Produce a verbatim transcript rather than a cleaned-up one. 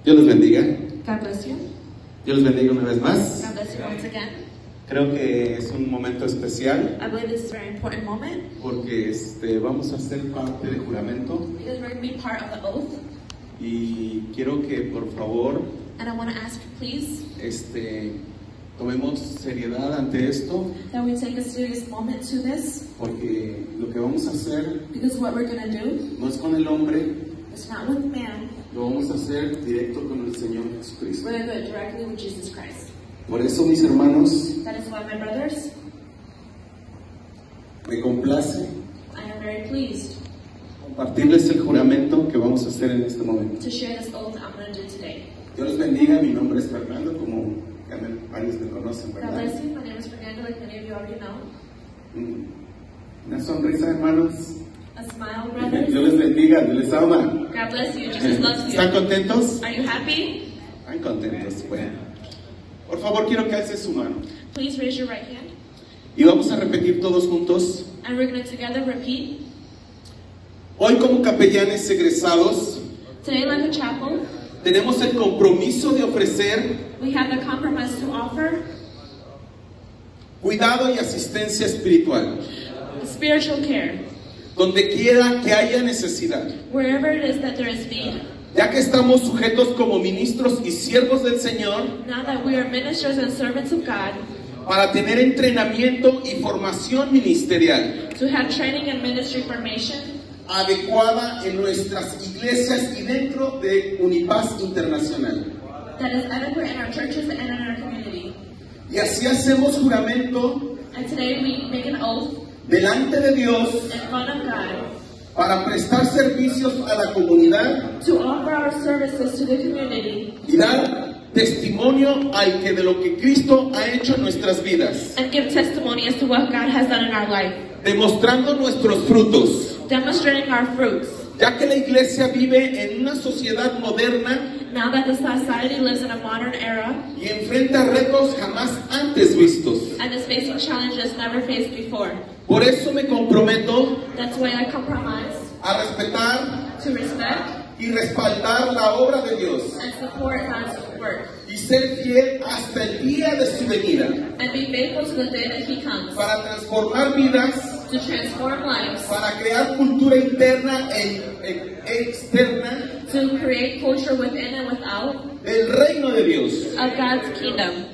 Dios les bendiga. God bless you. Dios les bendiga una vez más. God bless you once again. Creo que es un momento especial I believe this is a very important moment porque este, vamos a ser parte del juramento because we're going to be part of the oath. y quiero que por favor And I want to ask, please, este, tomemos seriedad ante esto that we take a serious moment to this porque lo que vamos a hacer because what we're going to do no es con el hombre, is not with man. lo vamos a hacer directo con el Señor Jesucristo. We're going to do it directly with Jesus Christ. Por eso, mis hermanos, That is why, my brothers, me complace I am very pleased compartirles el juramento que vamos a hacer en este momento. to share this oath I'm going to do today. Dios les bendiga, mi nombre es Fernando, como ya me- varios me conocen, God ¿verdad? bless you. My name is Fernando, like many of you already know. Mm. Una sonrisa, hermanos. A smile, Dios brothers. les bendiga, Dios les ama. God bless you. Jesus loves ¿Están you. contentos? Are you happy? Están contentos, bueno. Por favor, quiero que alce su mano. Please raise your right hand. Y vamos a repetir todos juntos. And we're going to together repeat. Hoy, como capellanes egresados, Today, like a chapel, tenemos el compromiso de ofrecer we have the compromise to offer cuidado y asistencia espiritual, spiritual care donde quiera que haya necesidad. wherever it is that there is need. Ya que estamos sujetos como ministros y siervos del Señor Now that we are ministers and servants of God, para tener entrenamiento y formación ministerial to have training and ministry formation adecuada en nuestras iglesias y dentro de Unipaz Internacional. that is adequate in our churches and in our community. Y así hacemos juramento And today we make an oath delante de Dios in front of God para prestar servicios a la comunidad to offer our services to the community y dar testimonio al que de lo que Cristo ha hecho en nuestras vidas, and give testimony as to what God has done in our life, demostrando nuestros frutos. demonstrating our fruits. Ya que la iglesia vive en una sociedad moderna Now that the society lives in a modern era y enfrenta retos jamás antes vistos. and is facing challenges never faced before, Por eso me comprometo that's why I compromise a respetar to respect y respaldar la obra de Dios and support God's work y ser fiel hasta el día de su venida and be faithful to the day that He comes para transformar vidas, to transform lives, para crear cultura interna e, e- e externa to create culture within and without del reino de Dios. of God's kingdom.